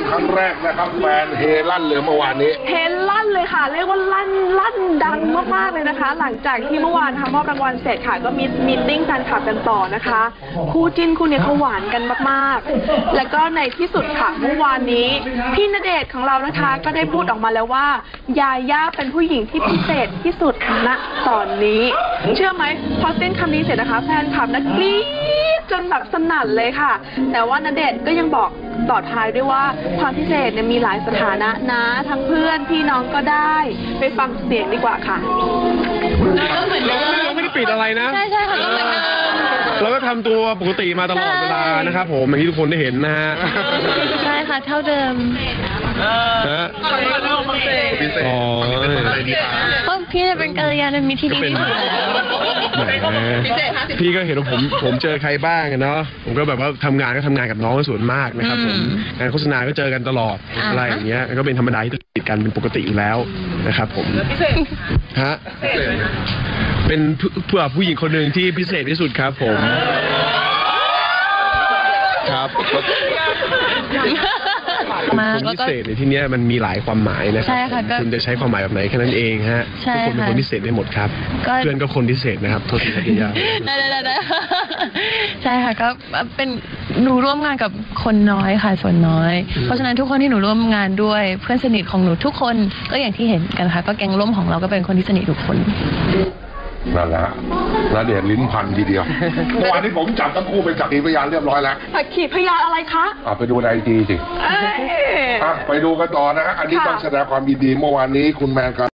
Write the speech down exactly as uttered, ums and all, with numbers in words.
ครั้งแรกนะครับแฟนเฮลั่นเลยเมื่อวานนี้เฮลั่นเลยค่ะเรียกว่าลั่นลั่นดังมากๆเลยนะคะหลังจากที่เมื่อวานทำมอบรางวัลเสร็จค่ะก็มีมีตติ้งแฟนคลับกันต่อนะคะคู่จิ้นคู่นี้เขาหวานกันมากๆแล้วก็ในที่สุดค่ะเมื่อวานนี้พี่ณเดชน์ของเรานะคะก็ได้พูดออกมาแล้วว่ายาย่าเป็นผู้หญิงที่พิเศษที่สุดณตอนนี้เชื่อไหมพอสิ้นคำนี้เสร็จนะคะแฟนคลับนักกรี๊ดจนแบบสนั่นเลยค่ะแต่ว่าณเดชน์ก็ยังบอกต่อท้ายด้วยว่าความพิเศษเนี่ยมีหลายสถานะนะทั้งเพื่อนพี่น้องก็ได้ไปฟังเสียงดีกว่าค่ะเราก็ไม่เราไม่ได้ปิดอะไรนะใช่ใช่ค่ะก็เหมือนเดิมเราก็ทำตัวปกติมาตลอดเวลานะครับผมอย่างที่ทุกคนได้เห็นนะฮะใช่ค่ะเท่าเดิมฮะอ๋อก็พี่จะเป็นกัลยาณมิตรที่ดีที่สุดพี่ก็เห็นว่าผมผมเจอใครบ้างเนาะผมก็แบบว่าทำงานก็ทำงานกับน้องส่วนมากนะครับผมงานโฆษณาก็เจอกันตลอดอะไรอย่างเงี้ยก็เป็นธรรมดาที่จะติดกันเป็นปกติอยู่แล้วนะครับผมฮะเป็นเพื่อผู้หญิงคนหนึ่งที่พิเศษที่สุดครับผมครับคนพิเศษในที่นี้มันมีหลายความหมายนะครับคุณจะใช้ความหมายแบบไหนแค่นั้นเองฮะทุกคนเป็นคนพิเศษได้หมดครับเพื่อนก็คนพิเศษนะครับโทษทีครับพี่ยาได้ได้ได้ใช่ค่ะก็เป็นหนูร่วมงานกับคนน้อยค่ะส่วนน้อยเพราะฉะนั้นทุกคนที่หนูร่วมงานด้วยเพื่อนสนิทของหนูทุกคนก็อย่างที่เห็นกันค่ะก็แก๊งร่วมของเราก็เป็นคนที่สนิททุกคนนั่นแหละแล้วเดี๋ยวลิ้นพันทีเดียวเมื่อวานนี้ผมจับทั้งคู่ไปจับขีพยานเรียบร้อยแล้วขีพยานอะไรคะอ่ะไปดูในไอจีสิอ่ะไปดูกันต่อนะฮะอันนี้ต้องแสดงความยินดีเมื่อวานนี้คุณแมนกับ